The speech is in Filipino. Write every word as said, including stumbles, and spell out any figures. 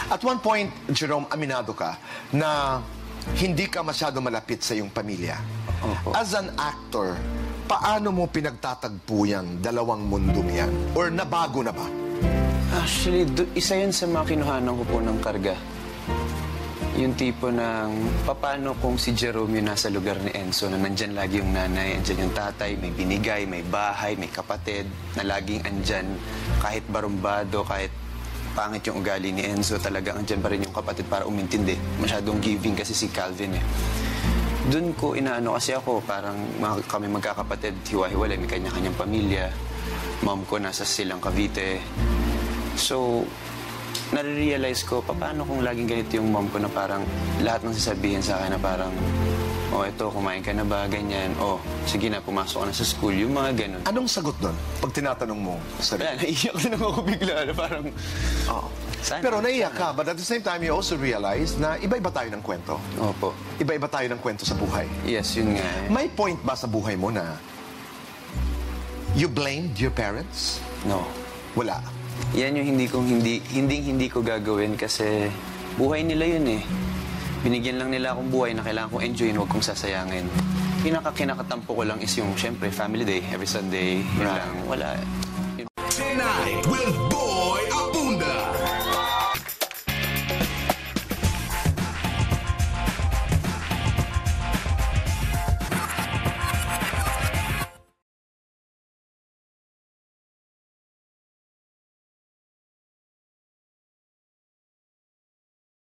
At one point, Jerome, aminado ka na hindi ka masyado malapit sa iyong pamilya. Opo. As an actor, paano mo pinagtatagpo yan, dalawang mundong yan? Or nabago na ba? Actually, isa yun sa mga kinuhanan ko po ng karga. Yung tipo ng, paano kung si Jerome yung nasa lugar ni Enzo, na nandyan lagi yung nanay, andyan yung tatay, may binigay, may bahay, may kapatid, na laging andyan, kahit barumbado, kahit pangit yung ugali ni Enzo, talagang andyan pa rin yung kapatid para umintindi. Masyadong giving kasi si Calvin eh. Doon ko inaano kasi ako, parang mga, kami magkakapatid, hiwa-hiwalay, may kanya-kanyang pamilya. Mom ko nasa silang Cavite. So, nare-realize ko, paano kung laging ganito yung mom ko na parang lahat ng sasabihin sa akin na parang, oh, ito, kumain ka na ba, ganyan. Oh, sige na, pumasok ka na sa school, yung mga ganun. Anong sagot nun pag tinatanong mo? Kaya naiiyak din ako bigla na parang, oh. Pero naiiyak ka, but at the same time, you also realize na iba-iba tayo ng kwento. Opo. Iba-iba tayo ng kwento sa buhay. Yes, yun nga. May point ba sa buhay mo na you blamed your parents? No. Wala. Yan yung hindi kong hindi, hindi, hindi ko gagawin kasi buhay nila yun eh. Binigyan lang nila akong buhay na kailangan kong enjoyin, huwag kong sasayangin. Pinaka-kinakatampo ko lang is yung, syempre, family day, every Sunday, yun Right. lang, wala.